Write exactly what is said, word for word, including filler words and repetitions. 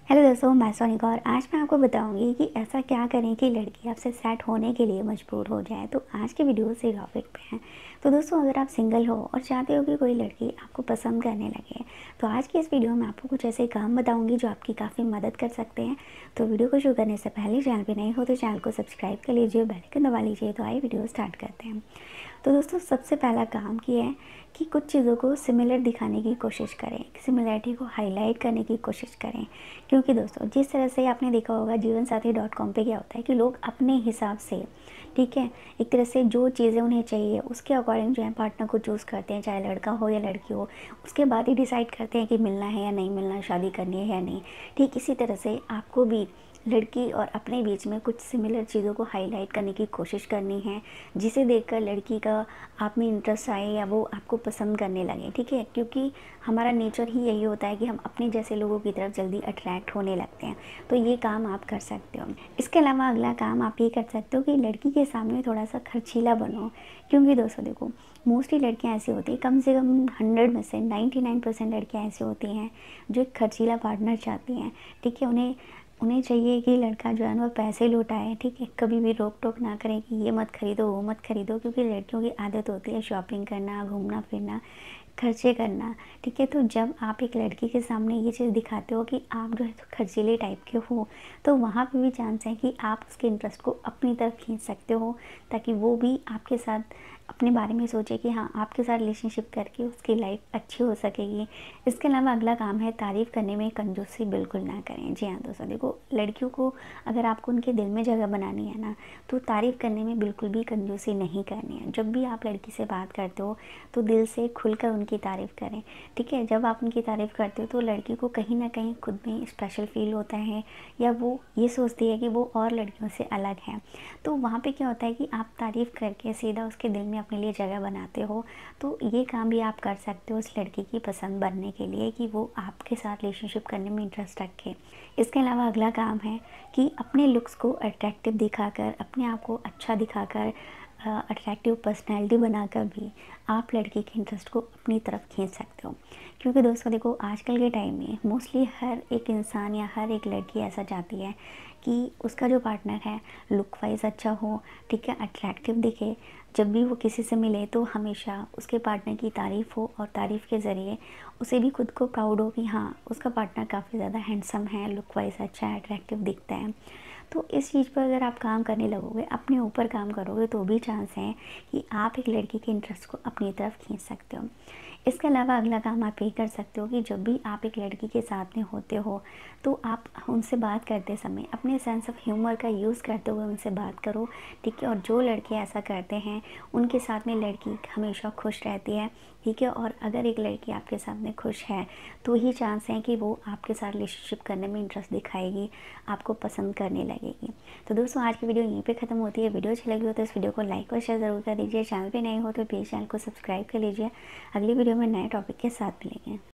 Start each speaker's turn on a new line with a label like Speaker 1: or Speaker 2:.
Speaker 1: Hello दोस्तों, मैं सोनिका और आज मैं आपको बताऊंगी कि ऐसा क्या करें कि लड़की आपसे सेट होने के लिए मजबूर हो जाए। तो आज के वीडियो से टॉपिक पे हैं। तो दोस्तों, अगर आप सिंगल हो और चाहते हो कि कोई लड़की आपको पसंद करने लगे, तो आज की इस वीडियो में आपको कुछ ऐसे काम बताऊंगी जो आपकी काफ़ी मदद कर सकते हैं। तो वीडियो को शुरू करने से पहले चैनल पर नए हो तो चैनल को सब्सक्राइब कर लीजिए, बेल आइकन दबा लीजिए। तो आइए वीडियो स्टार्ट करते हैं। तो दोस्तों, सबसे पहला काम ये है कि कुछ चीज़ों को सिमिलर दिखाने की कोशिश करें, सिमिलरिटी को हाईलाइट करने की कोशिश करें। क्योंकि दोस्तों, जिस तरह से आपने देखा होगा जीवन साथी डॉट कॉम पर क्या होता है कि लोग अपने हिसाब से, ठीक है, एक तरह से जो चीज़ें उन्हें चाहिए उसके अकॉर्डिंग जो है पार्टनर को चूज़ करते हैं, चाहे लड़का हो या लड़की हो। उसके बाद ही डिसाइड करते हैं कि मिलना है या नहीं मिलना, शादी करनी है या नहीं। ठीक इसी तरह से आपको भी लड़की और अपने बीच में कुछ सिमिलर चीज़ों को हाईलाइट करने की कोशिश करनी है, जिसे देखकर लड़की का आप में इंटरेस्ट आए या वो आपको पसंद करने लगे। ठीक है, क्योंकि हमारा नेचर ही यही होता है कि हम अपने जैसे लोगों की तरफ जल्दी अट्रैक्ट होने लगते हैं। तो ये काम आप कर सकते हो। इसके अलावा अगला काम आप ये कर सकते हो कि लड़की के सामने थोड़ा सा खर्चीला बनो। क्योंकि दोस्तों देखो, मोस्टली लड़कियां ऐसी होती हैं, कम से कम हंड्रेड में से नाइन्टी नाइन परसेंट लड़कियाँ ऐसी होती हैं जो एक खर्चीला पार्टनर चाहती हैं। ठीक है, उन्हें उन्हें चाहिए कि लड़का जो है ना वो पैसे लौटाए। ठीक है, कभी भी रोक टोक ना करें कि ये मत खरीदो वो मत खरीदो, क्योंकि लड़कियों की आदत होती है शॉपिंग करना, घूमना फिरना, खर्चे करना। ठीक है, तो जब आप एक लड़की के सामने ये चीज़ दिखाते हो कि आप जो है तो खर्चीले टाइप के हो, तो वहाँ पे भी चांस है कि आप उसके इंटरेस्ट को अपनी तरफ खींच सकते हो, ताकि वो भी आपके साथ अपने बारे में सोचे कि हाँ, आपके साथ रिलेशनशिप करके उसकी लाइफ अच्छी हो सकेगी। इसके अलावा अगला काम है तारीफ़ करने में कंजूसी बिल्कुल ना करें। जी हाँ दोस्तों, देखो, लड़कियों को अगर आपको उनके दिल में जगह बनानी है ना, तो तारीफ़ करने में बिल्कुल भी कंजूसी नहीं करनी है। जब भी आप लड़की से बात करते हो तो दिल से खुलकर उनकी तारीफ़ करें। ठीक है, जब आप उनकी तारीफ़ करते हो तो लड़की को कहीं ना कहीं खुद में स्पेशल फील होता है, या वो ये सोचती है कि वो और लड़कियों से अलग है। तो वहाँ पे क्या होता है कि आप तारीफ़ करके सीधा उसके दिल में अपने लिए जगह बनाते हो। तो ये काम भी आप कर सकते हो उस लड़की की पसंद बनने के लिए, कि वो आपके साथ रिलेशनशिप करने में इंटरेस्ट रखे। इसके अलावा अगला काम है कि अपने लुक्स को अट्रैक्टिव दिखाकर, अपने आप को अच्छा दिखाकर, अट्रैक्टिव पर्सनैलिटी बनाकर भी आप लड़की के इंटरेस्ट को अपनी तरफ खींच सकते हो। क्योंकि दोस्तों देखो, आजकल के टाइम में मोस्टली हर एक इंसान या हर एक लड़की ऐसा चाहती है कि उसका जो पार्टनर है लुक वाइज अच्छा हो, ठीक है, अट्रैक्टिव दिखे। जब भी वो किसी से मिले तो हमेशा उसके पार्टनर की तारीफ़ हो, और तारीफ़ के ज़रिए उसे भी खुद को प्राउड हो कि हाँ, उसका पार्टनर काफ़ी ज़्यादा हैंडसम है, लुक वाइज अच्छा है, अट्रैक्टिव दिखता है। तो इस चीज़ पर अगर आप काम करने लगोगे, अपने ऊपर काम करोगे, तो भी चांस है कि आप एक लड़की के इंटरेस्ट को अपनी तरफ खींच सकते हो। इसके अलावा अगला काम आप ये कर सकते हो कि जब भी आप एक लड़की के साथ में होते हो तो आप उनसे बात करते समय अपने सेंस ऑफ ह्यूमर का यूज़ करते हुए उनसे बात करो। ठीक है, और जो लड़के ऐसा करते हैं उनके साथ में लड़की हमेशा खुश रहती है। ठीक है, और अगर एक लड़की आपके साथ में खुश है तो ही चांस है कि वो आपके साथ रिलेशनशिप करने में इंटरेस्ट दिखाएगी, आपको पसंद करने लगेगी। तो दोस्तों, आज की वीडियो यहीं पे ख़त्म होती है। वीडियो अच्छी लगी हो तो इस वीडियो को लाइक और शेयर ज़रूर कर दीजिए। चैनल पे नए हो तो प्लीज़ चैनल को सब्सक्राइब कर लीजिए। अगली वीडियो में नए टॉपिक के साथ मिलेंगे।